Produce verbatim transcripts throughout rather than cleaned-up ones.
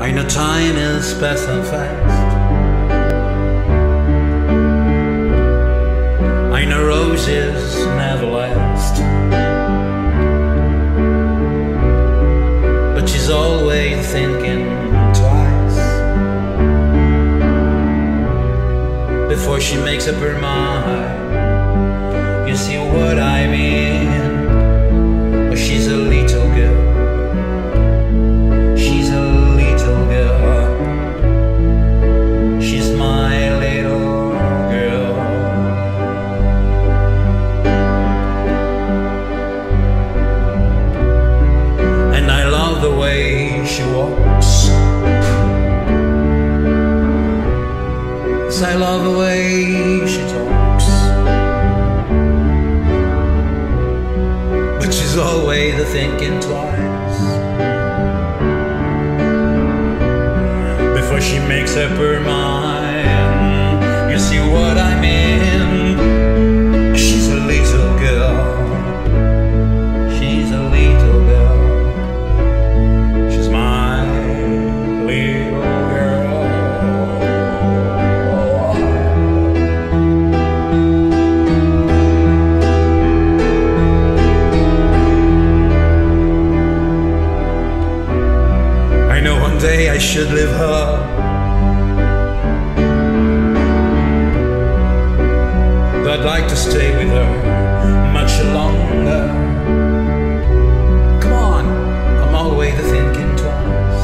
I know time is passing fast. I know roses never last, but she's always thinking twice before she makes up her mind. You see what I mean? Well, she's a little girl. She's a little girl. She's my little girl. And I love the way she walks. Yes, I love the way she talks. But she's always thinking twice before she makes up her mind. You see what I mean? She's a little girl. She's a little girl. She's my little girl. I know one day I should leave her, but I'd like to stay with her much longer. Come on, I'm always thinking twice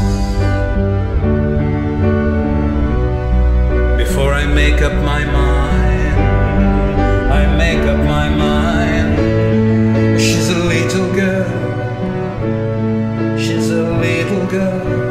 before I make up my mind. I make up my mind. She's a little girl. She's a little girl.